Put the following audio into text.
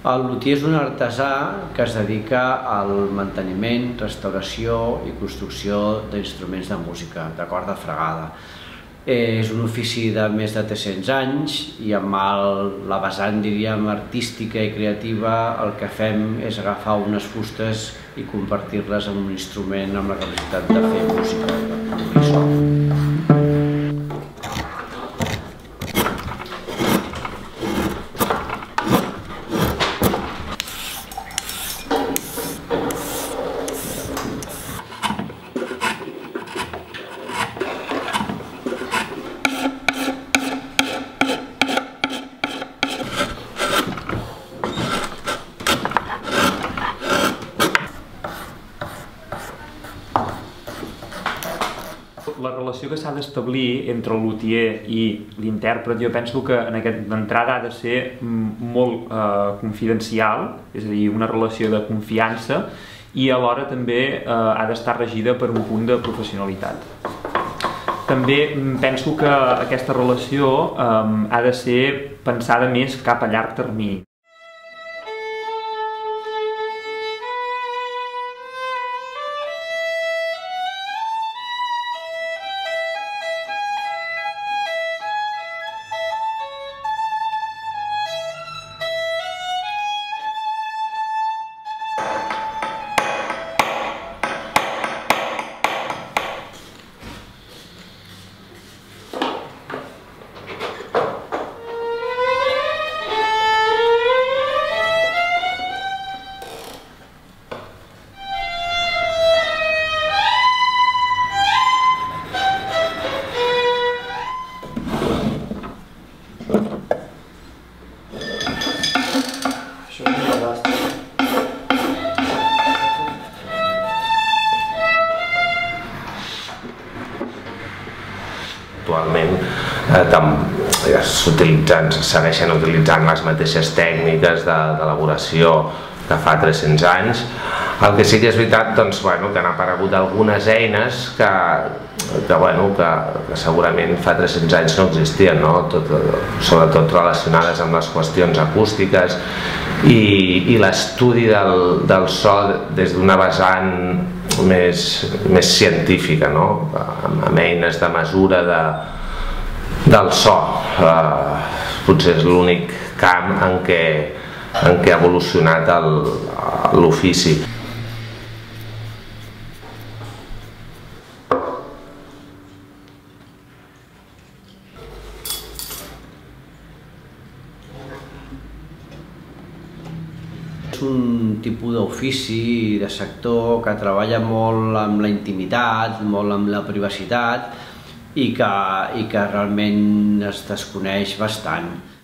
El lutier és un artesà que es dedica al manteniment, restauració i construcció d'instruments de música, de corda fregada. És un ofici de més de 300 anys i amb la vessant, diríem, artística i creativa el que fem és agafar unes fustes i convertir-les en un instrument amb la capacitat de fer música, de produir so. La relació que s'ha d'establir entre el lutier i l'intèrpret, jo penso que d'entrada ha de ser molt confidencial, és a dir, una relació de confiança, i alhora també ha d'estar regida per un punt de professionalitat. També penso que aquesta relació ha de ser pensada més cap a llarg termini. Actualment segueixen utilitzant les mateixes tècniques d'elaboració que fa 300 anys. El que sí que és veritat que han aparegut algunes eines que segurament fa 300 anys no existien, sobretot relacionades amb les qüestions acústiques i l'estudi del so des d'una vessant més científica, amb eines de mesura del so. Potser és l'únic camp en què ha evolucionat l'ofici. És un tipus d'ofici, de sector, que treballa molt amb la intimitat, molt amb la privacitat i que realment es desconeix bastant.